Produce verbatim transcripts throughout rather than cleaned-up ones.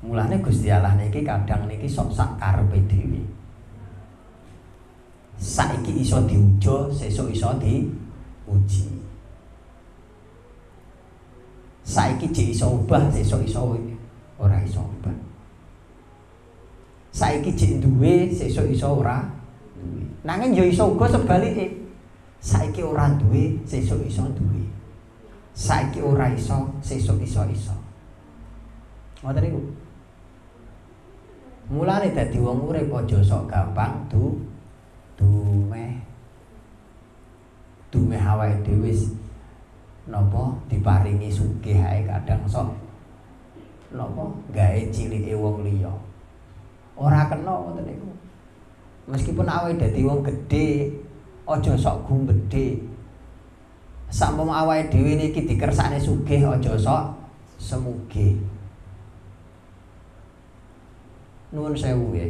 Mulane Gusti Allah niki kadang niki sok sak karepe dhewe. Saiki iso diuja, sesuk iso diuji. Saiki jek iso ubah, sesuk iso ora iso ubah. Saiki jek duwe, sesuk iso ora duwe. Nanging ya iso uga sebalike. Saiki ora duwe, sesuk iso duwe. Saiki ora iso, sesuk iso iso. Ngoten niku. Mulane dadi wong urip aja sok gampang du dumeh. Dumeh awake dhewe napa diparingi sugih ae kadang sok napa gawe cilike wong liya. Ora kena ngoten niku. Meskipun awake dadi wong gedhe, aja sok gumbedhe. Sampama awake dhewe niki dikersakne sugih, aja sok semugih. Nuwun sewu ya.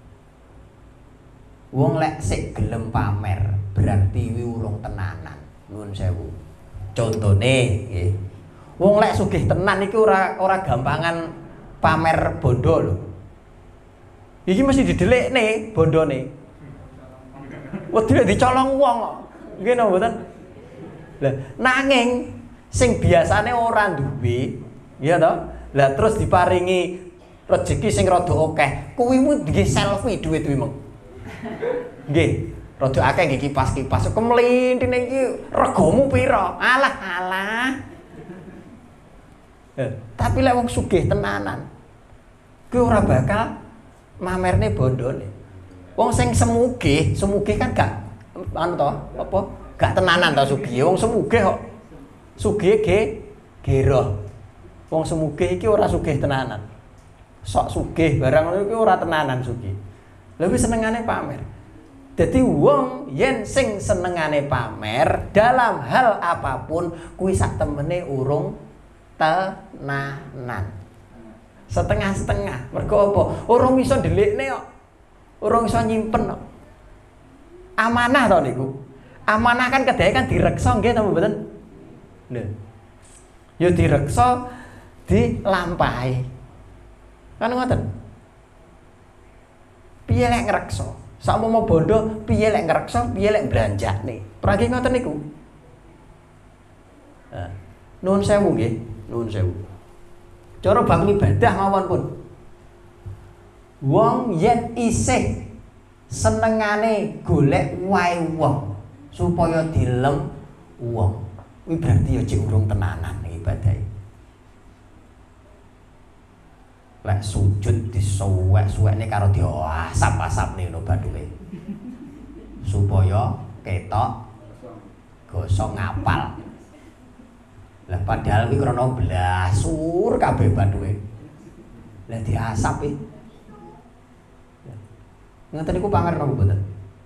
Wong lek sik gelem pamer, berarti wi urung tenanan. Nuwun sewu. Contone nggih. Wong lek sugih tenan iki ora ora gampangan pamer bondo lho. Iki mesti didelikne bondone. Wedine dicolong wong kok. Nggih napa mboten? Lah nanging sing biasane ora duwe, ya toh? Lah terus diparingi rezeki sing rada akeh, kuwi mu nggih selfie duwe-duwe mong. Nggih. Rada akeh nggih kipas-kipas. Kemlintine iki regamu pira? Alah, alah. Eh, tapi lek wong sugih tenanan, kuwi ora bakal mamerne bondone. Wong sing semugih, semugih kan gak anu to, apa? Gak tenanan to sugih. Wong semugih kok sugih ge geroh. Wong semugih iki ora sugih tenanan. Sok sugih barang ngono iki ora tenanan sugih. Lha wis senengane pamer. Jadi wong yen sing senengane pamer dalam hal apapun kuwi sak temene urung tenanan. Setengah-setengah. Mergo apa? Urung iso ndelikne kok. Urung iso nyimpen kok. Amanah to niku. Amanah kan kedae kan direksa nggih ta mboten? Lho. Ya direksa dilampahi. Kan ngoten. Piye lek ngreksa? Sampama bondo piye lek ngreksa, piye lek belanjane. Pragi ngoten niku. Nah, nuwun sewu nggih, nuwun sewu. Cara bab ibadah mawon pun. Wong yen isih senengane golek wae wong supaya dilem wong. Kuwi berarti ya jek urung tenanan ibadahe. Lek sujud disuwek-suwekne karo diasap-asapne ngono bathuke. Supaya ketok gosong ngapal. Lah padahal iki krana blasur kabeh bathuke. Lah diasap iki. Ngoten niku pamer napa mboten?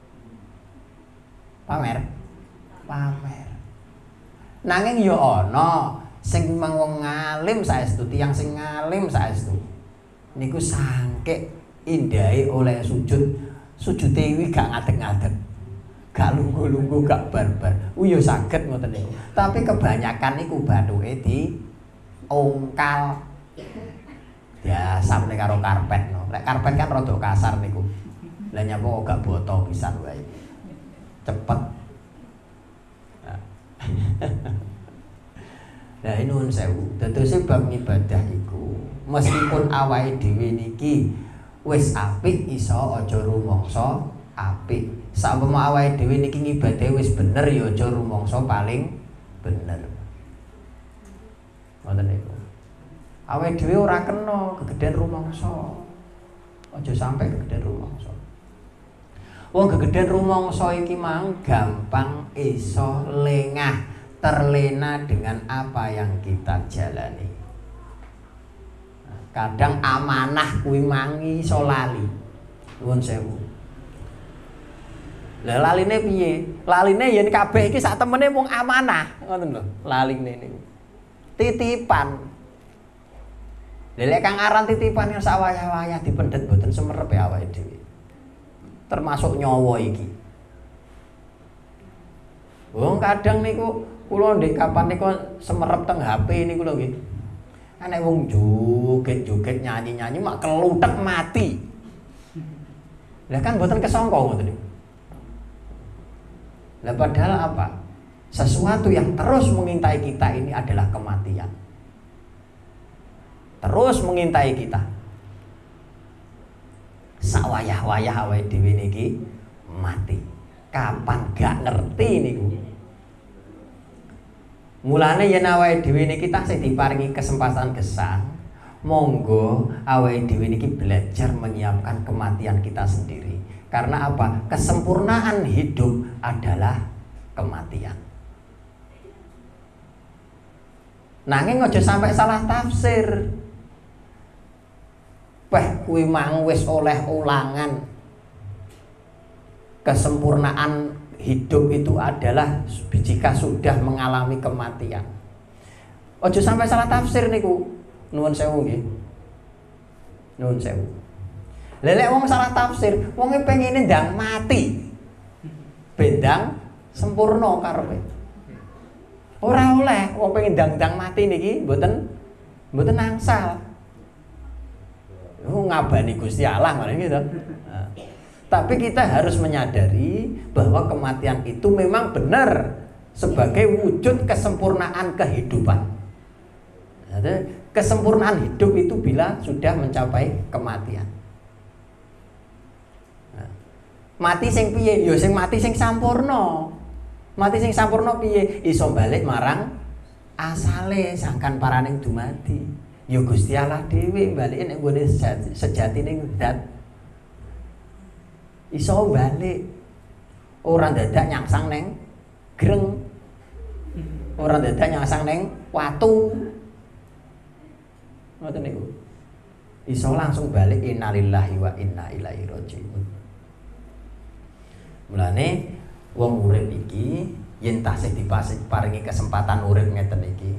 Pamer. Pamer. Nanging ya ana sing wong ngalim saestu, tiyang sing ngalim saestu. Niku sangke indahe oleh sujud, sujude kuwi gak ngadeg-ngadeg. Gak lungguh-lungguh, gak barbar. Kuwi ya saged ngoten niku. Tapi kebanyakan niku bathuke di ongkal. Diasapne karo karpet no. Lek karpet kan rada kasar niku. Lah nyapa gak boto pisan wae. Cepet. Nah ini nuwun sewu. Dadose bab ibadah iku meskipun awake dhewe niki wis apik iso aja rumangsa apik. Sampama awake dhewe niki ngibadahe wis bener ya aja rumangsa paling bener. Ngoten niku. Awake dhewe ora kena kegeden rumangsa. Aja sampai kegeden rumangsa. Wong kegeden rumangsa iki mang gampang iso lengah terlena dengan apa yang kita jalani. Kadang amanah kuwi mangi iso lali. Nuwun sewu. Lah laline piye? Laline yen kabeh iki sak temene mung amanah, ngoten lho. Laline niku. Titipan. Lha kang aran titipan yang sak wayah-wayah dipendhet mboten semerep ya awake dhewe. Termasuk nyawa iki. Wong kadang niku kula ndek kapan niku semerep teng H P niku lho nggih. Anek wong joget-joget nyanyi-nyanyi mak kelutek mati. Lah kan mboten kesangka ngoten niku. Lah padahal apa? Sesuatu yang terus mengintai kita ini adalah kematian. Terus mengintai kita. Sawayah-wayah awake dhewe niki mati. Kapan gak ngerti niku. Mulane yen awake dhewe niki taksih diparingi kesempatan gesang, monggo awake dhewe niki belajar menyiapkan kematian kita sendiri. Karena apa? Kesempurnaan hidup adalah kematian. Nanging aja sampai salah tafsir. Wah, kuwi mang wis oleh ulangan. Kesempurnaan hidup itu adalah jika sudah mengalami kematian. Ojo sampai salah tafsir niku. Nuwun sewu nggih. Nuwun sewu. Lelek wong salah tafsir, wong e pengine ndang mati. Bendang sempurna karepe. Ora oleh wong pengen ndang-ndang mati niki mboten mboten angsal. Oh, ngabani Gusti Allah ngene gitu. Nah, tapi kita harus menyadari bahwa kematian itu memang benar sebagai wujud kesempurnaan kehidupan. Jadi, kesempurnaan hidup itu bila sudah mencapai kematian. Nah, mati sing piye? Ya sing mati sing sampurna. Mati sing sampurna piye? Iso balik marang asale sangkan paraning dumadi. Ya Gusti Allah dhewe balike nek nggone sejatine zat. Iso balik. Ora dadak nyangsang neng greng. Ora dadak nyangsang neng watu. Ngoten niku. Iso langsung balik innalillahi wa inna ilaihi rajiun. Mulane wong urip iki yen tasih diparingi kesempatan urip ngeten iki,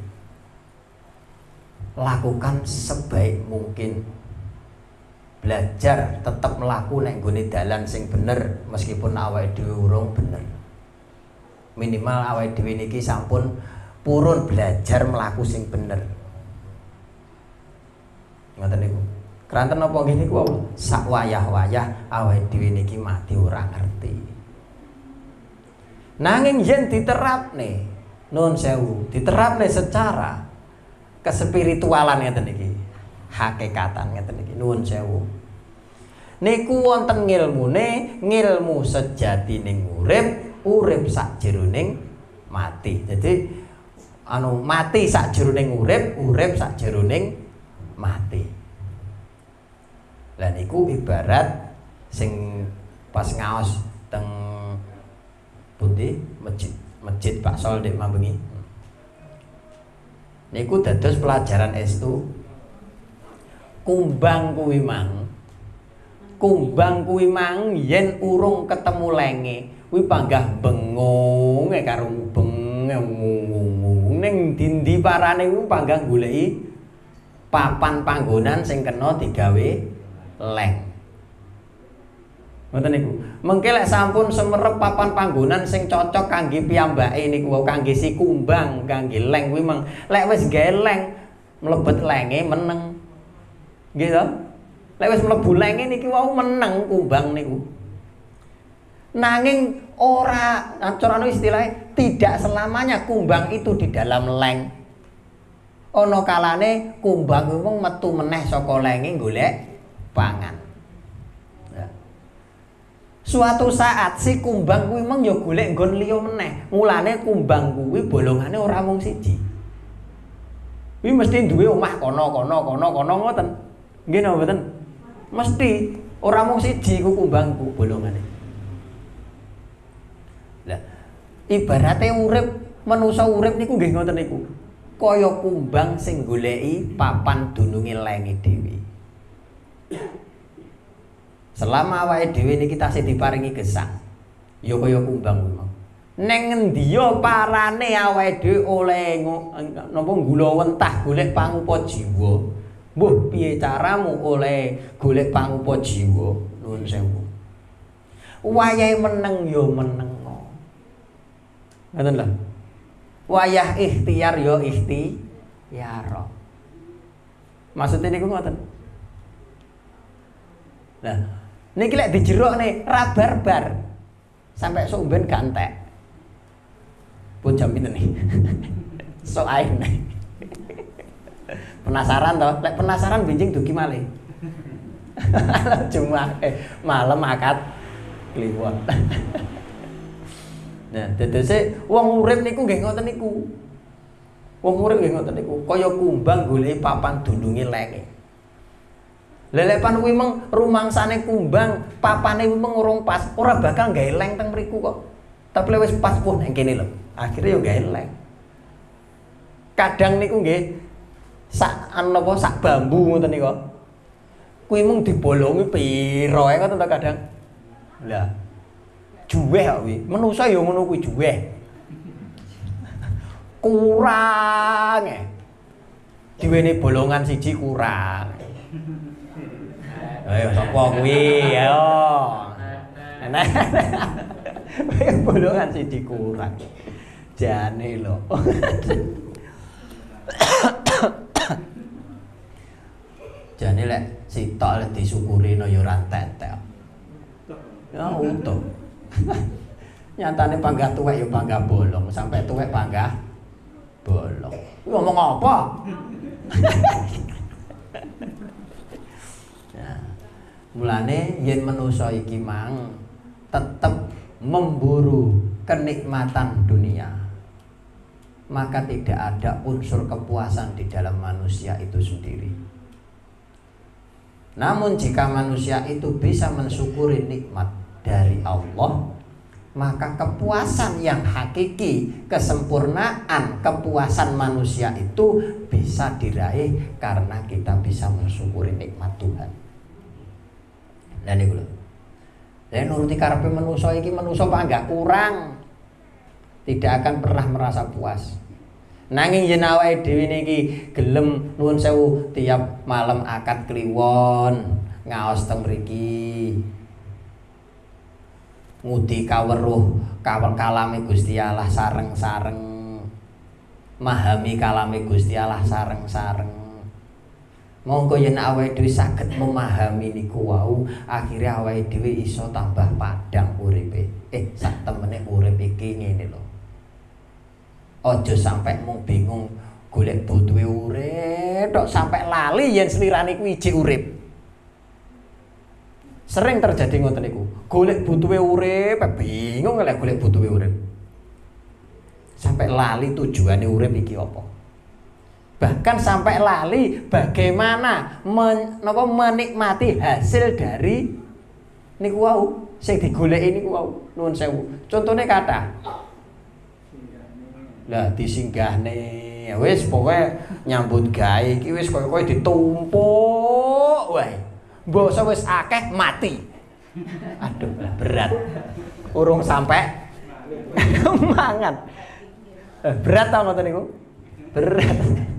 lakukan sebaik mungkin. Belajar tetap melaku nek nggone dalan sing bener meskipun awake dhewe urung bener. Minimal awake dhewe niki sampun purun belajar melaku sing bener. Ngoten niku. Kranten napa nggih niku sak wayah-wayah awake dhewe niki mati ora ngerti. Nanging yen diterapne, nuwun sewu, diterapne secara kespiritualan ngeten iki. Hakikatan ngeten iki nuwun sewu. Niku wonten ngilmune, ngilmu sejatining urip, urip sakjeroning mati. Jadi anu mati sakjeroning urip, urip sakjeroning mati. Lah niku ibarat sing pas ngaos teng pundi masjid masjid Pak Sol Dek Mambengi. Niku dados pelajaran estu. Kumbang kuwi mang kumbang kuwi mang yen urung ketemu lenge kuwi panggah bengong karo bengong ning dindi parane kuwi panggah goleki papan panggonan sing kena digawe leng. Ngoten niku. Mengke lek sampun semerep papan panggonan sing cocok kangge piyambake niku kangge si kumbang kangge leng kuwi mang lek wis gawe leng mlebet lenge meneng. Nggih to? Lek wis mlebu lenge niki wau meneng kumbang niku. Nanging ora acara istilahnya tidak selamanya kumbang itu di dalam leng. Ana kalane kumbang kuwi mung metu meneh saka lenge golek pangan. Ya. Suatu saat si kumbang kuwi mung ya golek nggon liya meneh. Mulane kumbang kuwi bolongane ora mung siji. Kuwi mesti duwe omah kono kono kono kono ngoten. Nggih napa mboten? Mesti ora mung siji ku kumbangku bolongane. Lah ibarate urip manusa urip niku nggih ngoten niku. Kaya kumbang sing goleki papan dununge lenge dhewe. Selama awake dhewe niki tasih diparingi gesang, ya kaya kumbang kuwi. Neng ngendiya parane awake dhewe oleh napa nggula wentah golek pangupa jiwa. Mbuh piye caramu oleh golek pangupa jiwa? Nuwun sewu. Wayahe meneng ya meneng. Ngoten lho. Wayah ikhtiar ya ikhtiar. Maksudnya niku ngoten. Nah, niki lek dijerok nih ra barbar. Sampai sok ben gak entek. Pun jam pinten nih. Sok ae nih. Penasaran toh? Lek penasaran benjing dugi malih. Jumat eh malam akad kliwon. Nah, dadose wong urip niku nggih ngoten niku. Wong urip nggih ngoten niku, kaya kumbang goleki papan dulunge lenge. Lelepan kuwi meng rumangsane kumbang, papane meng urung pas, ora bakal gawe leng teng mriku kok. Tapi wis pas pun nang kene lho. Akhire yo gawe leng. Kadang niku nggih sak napa sak bambu ngoten niku. Kuwi mung dibolongi pira ae ngoten ta kadang. Lah. Juweh kok kuwi. Manusa yo ngono kuwi juweh. Kurang e. Diwene bolongan siji kurang. Ayo sapa kuwi? Ayo. Enak. Bolongan siji kurang. Jane lho. Jane lek sitok lek disyukuri no yo ora entek-entek. Ya untung. Nyatane panggah tuwek yo panggah bolong, sampai tuwek panggah bolong. Ngomong apa? Nah, mulane yen manusa iki mang tetep memburu kenikmatan dunia, maka tidak ada unsur kepuasan di dalam manusia itu sendiri. Namun jika manusia itu bisa mensyukuri nikmat dari Allah, maka kepuasan yang hakiki, kesempurnaan kepuasan manusia itu bisa diraih karena kita bisa mensyukuri nikmat Tuhan. Lah niku lho. Lah nuruti karepe manusa iki manusa panggah kurang. Tidak akan pernah merasa puas. Nanging yen awake dhewe niki gelem nuwun sewu tiap malam akad kliwon ngaos teng mriki. Ngudi kaweruh kawel kalame Gusti Allah sareng-sareng, mahami kalame Gusti Allah sareng-sareng. Monggo yen awake dhewe saged memahami niku wau, akhire awake dhewe iso tambah padhang uripe. Eh, sak temene urip iki ngene lho. Aja sampai mung bingung golek butuhe urip, tok sampai lali yen slirane kuwi ijik urip. Sering terjadi ngoten niku. Golek butuhe urip, bingung lek golek butuhe urip. Sampai lali tujuane urip iki apa. Bahkan sampai lali bagaimana men, napa menikmati hasil dari niku wau sing digoleki niku wau. Nuwun sewu. Contone kathah. Lah disinggahne wis pokoke nyambut gawe iki wis koyo-koyo ditumpuk wae. Mbok wis akeh mati. Aduh, berat. Urung sampai mangan. Berat ta ngoten niku? Berat.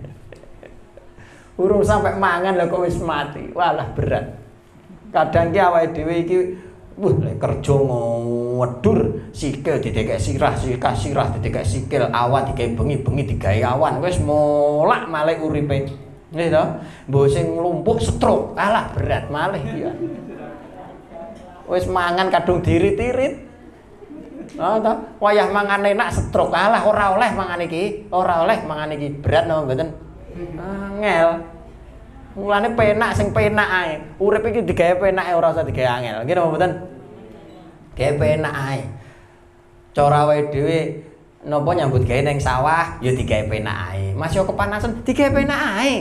Urung sampai mangan lho kok wis mati. Walah berat. Kadang ki awake dhewe iki wah lek kerja ngwedur sikil didekek sirah, sikah sirah didekek sikil, awan digawe bengi-bengi digawe awan. Wis molak malih uripe. Nggih to? Mbok sing lumpuh stroke, alah berat malih iki. Wis mangan kadung dirit-irit. Ah to, wayah mangan enak stroke, alah ora oleh mangan iki, ora oleh mangan iki. Berat napa mboten? Angel. Mulane penak sing penak ae. Urip iki digawe penak ora usah digawe angel. Nggih napa mboten? Gawe penak ae. Cara awake dhewe napa nyambut gawe ning sawah ya digawe penak ae. Mas yo kepanasan digawe penak ae.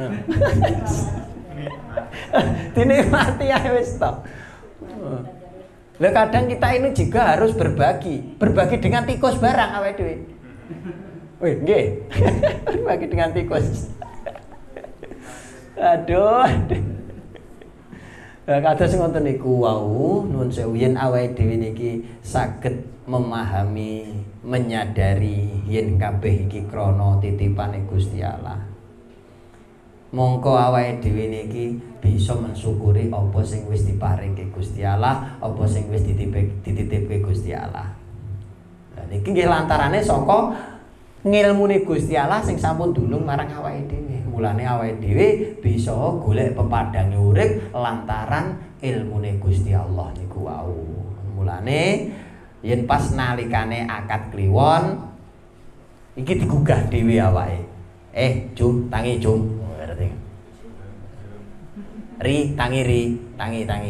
Dinikmati ae wis to. Lah kadang kita ini juga harus berbagi, berbagi dengan tikus barang awake dhewe. Wih, nggih. Berbagi dengan tikus. Aduh. Lah kados ngoten niku wau, nuwun sewu yen awake dhewe niki saged memahami, menyadari yen kabeh iki krana titipane Gusti Allah. Mongko awake dhewe niki bisa mensyukuri apa sing wis diparingke Gusti Allah, apa sing wis dititipke Gusti Allah. Lah niki nggih lantarane saka ngilmune Gusti Allah sing sampun dulung marang awake dhewe. Mulane awake dhewe bisa golek pepadange urip lantaran ilmune Gusti Allah niku wau. Mulane yen pas nalikane akad kliwon iki digugah dhewe awake. Eh, Jum, tangi Jum. Ri, tangi ri, tangi tangi.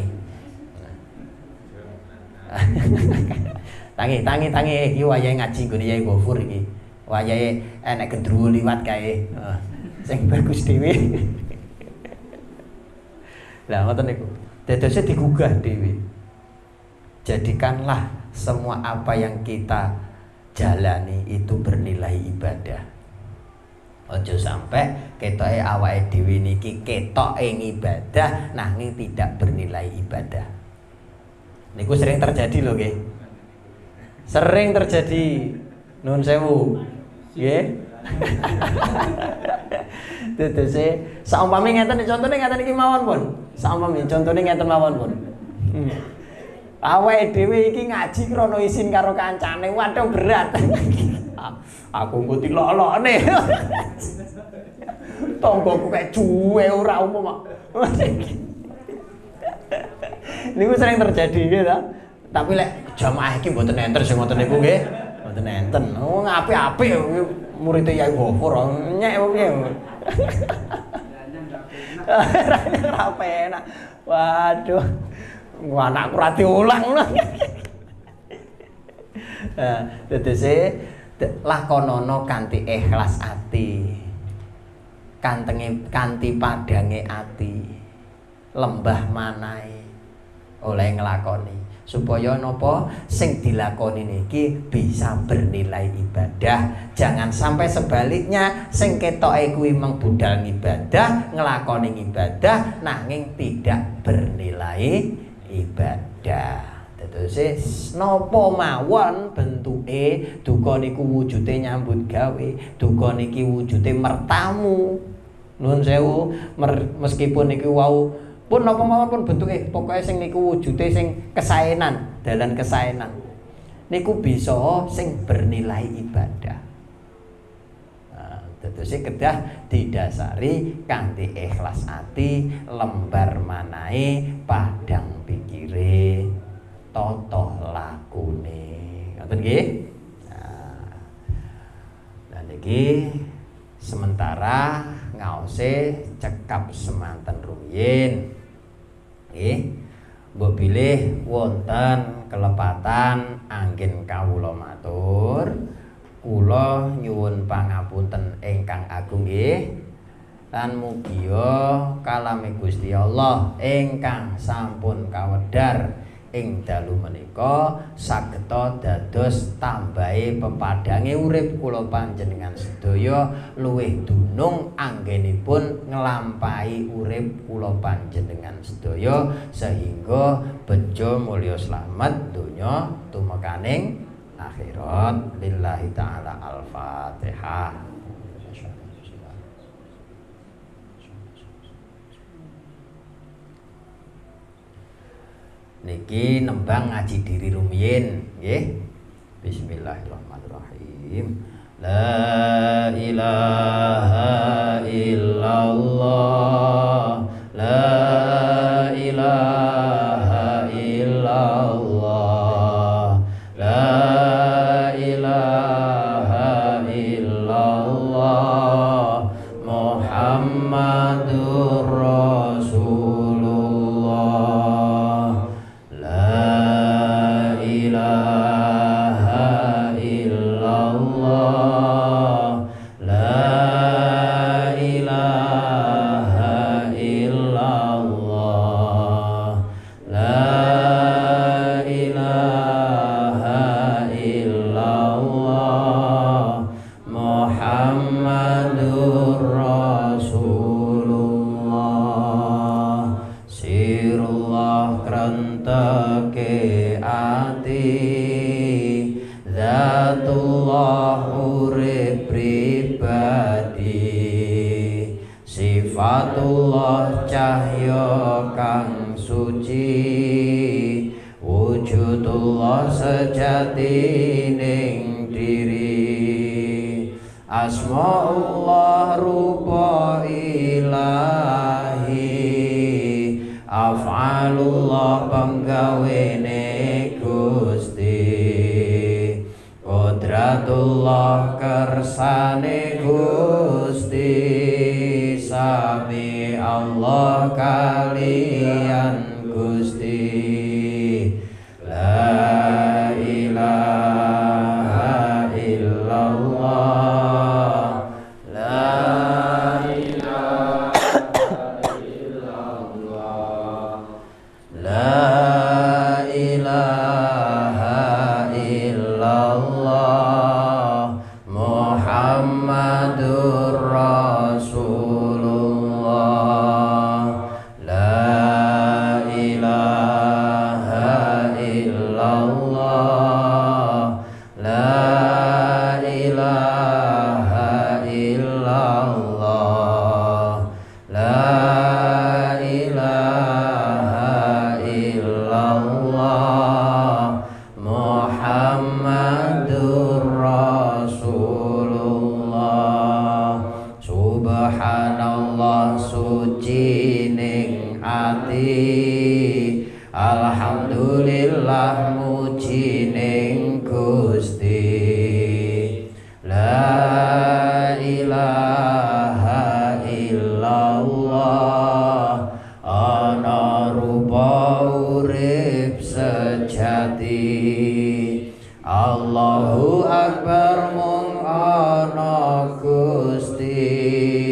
tangi tangi tangi iki wayahe ngaji nggone Yai Ghafur iki. Wayahe enek gendruwo liwat kae. Heeh. Sing bagus dhewe. Lah ngoten niku. Dadose digugah dhewe. Jadikanlah semua apa yang kita jalani itu bernilai ibadah. Ojo sampai ketoke awake dhewe niki ketok ing ibadah nanging tidak bernilai ibadah. Niku sering terjadi lho nggih. Sering terjadi. Nuwun sewu. Nggih. Tetese saumpami ngeten contone ngeten iki mawon pun. Saumpami contone ngeten mawon pun. Hmm. Awake dhewe iki ngaji krana isin karo kancane, waduh berat. Aku engko dilok-lokne. Tonggoku kayak cuwe ora umum kok. Niku sering terjadi nggih ta. Tapi lek jamaah iki mboten enten sing ngoten niku nggih. Mboten enten. Oh apik-apik murid Yai Ghafur nyek piye. Ora penak. Waduh. Anakku ra diulang ngono. Nah, tetese lakonono kanthi ikhlas ati. Kantenge kanthi padange ati. Lembah manahe oleh nglakoni supaya napa sing dilakoni niki bisa bernilai ibadah. Jangan sampai sebaliknya sing ketoke kuwi mung budal ibadah, nglakoni ibadah nanging tidak bernilai ibadah. Terus napa mawon bentuke duka niku wujude nyambut gawe, duka niki wujude mertamu. Nuwun sewu, meskipun niki wau pun napa mawon pun bentuke, pokoke sing niku wujude sing kesaenan, dalan kesaenan. Niku bisa sing bernilai ibadah. Nah, terus kedah didasari kanthi ikhlas ati, lembar manahe, padang pikire, tata lakune. Ngoten nggih? Nah, nah niki sementara ngaose cekap semanten rumiyin. Nggih. Mbok bilih wonten kelepatan anggen kawula matur. Kula nyuwun pangapunten ingkang agung nggih. Lan mugia kalame Gusti Allah ingkang sampun kawedhar ing dalu menika sageta dados tambahe pepadange urip kula panjenengan sedaya luwih dunung anggenipun nglampahi urip kula panjenengan sedaya sehingga bejo mulya slamet donya tumekaning akhirat. Lillahi taala al-Fatihah. Niki nembang ngaji diri rumiyin nggih. Bismillahirrahmanirrahim. La ilaha illallah. La ilaha illallah. La ilaha illallah. Muhammadur Rasulullah. Sifatullah cahya kang suci, wujudullah sejati ning diri. Asmaullah rupa ilahi, af'alullah penggawene Gusti, qudratullah kersane Gusti, sami Allah kalian Gusti. La ilaha illallah, la ilaha illallah, la ilaha illallah, Muhammadur Rasulullah. La ilaha illallah, la ilaha illallah, la ilaha illallah, Muhammadur Rasulullah. Subhanallah suci ning ati, alhamdulillah muji ning Gusti. La ilaha illallah, ana rupa urip sejati. Allahu akbar mung ana Gusti,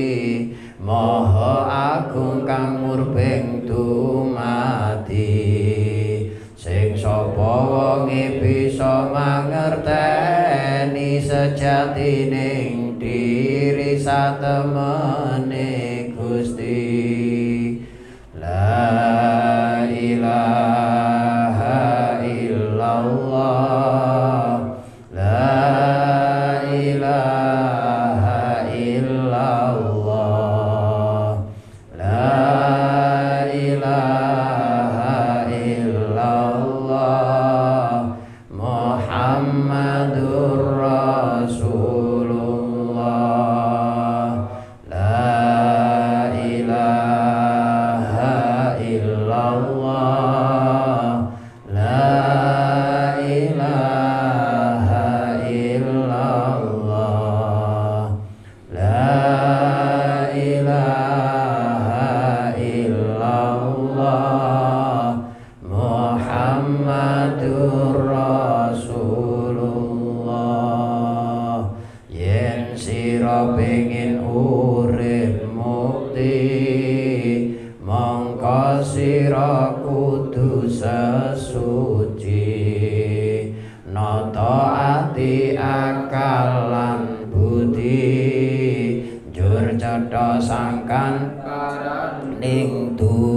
Maha agung kang murbeng dumati. Sing sapa wonge bisa mangerteni sejatining diri satemene Gusti. La ilaha illallah, la ilaha illallah, la ilaha illallah, Muhammadur Rasulullah. La ilaha illallah, la ilaha illallah, la ilaha illallah, Muhammadur Rasulullah. Yen sira pengin urip mukti, mongko sira kudu sesuci, nata ati akal lan budi, jur cetha sangkan ning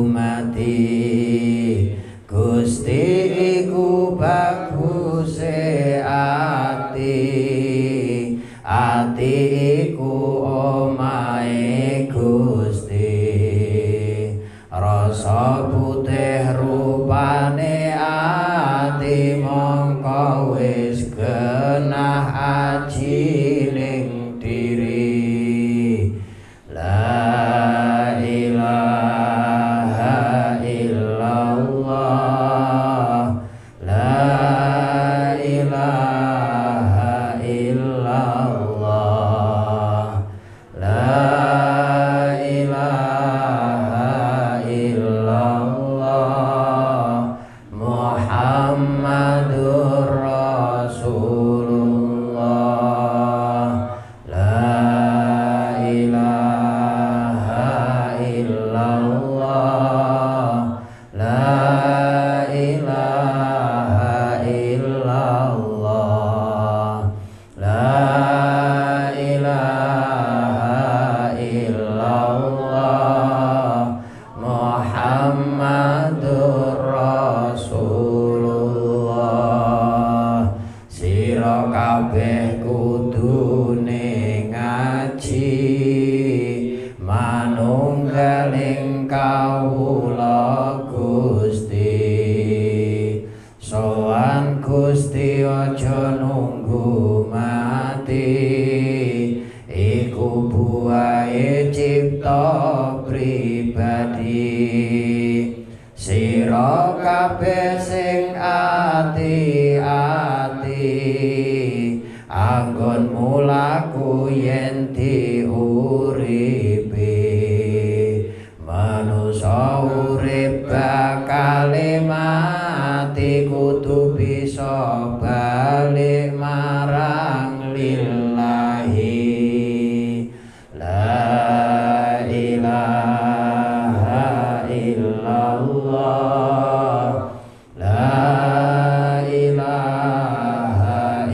dumati. Gusti iku baguse ati, ati iku omahe Gusti. Rasa putih rupane ati, mongko wis genah aji ning diri. La ilaha illallah, la ilaha illallah, la ilaha illallah, Muhammadur Rasulullah. La ilaha illallah, la ilaha illallah, la ilaha illallah, Muhammadur Rasulullah. Sira kabeh kudune ngaji, manunggaling kawula Gusti. Sowan Gusti aja nunggu mati, pribadi sira kabeh sing ati-ati anggon mulaku yen diuripi manusa urip bakal mati kudu bisa balik marang lillahi la ilaha illallah la ilaha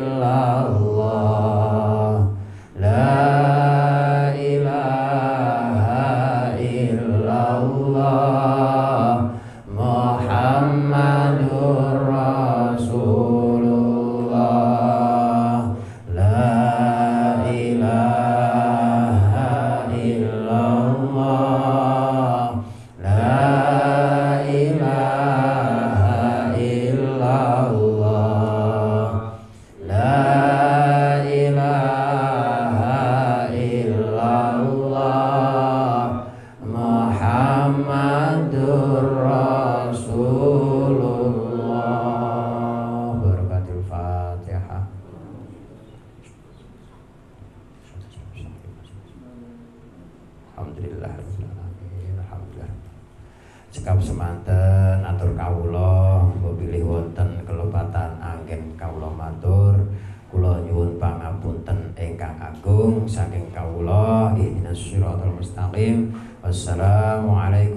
illallah la ilaha illallah Muhammadur Rasulullah la ilaha illallah la ilaha illallah la ilaha illallah Muhammadur Rasulullah. Barakatul Fatihah. Alhamdulillah alhamdulillah. Cekap semanten atur kawula mbok bilih wonten kelebatan anggen kawula matur kula nyuwun pangapunten ingkang agung saking kawula ihdinas siratal mustaqim. Wassalamualaikum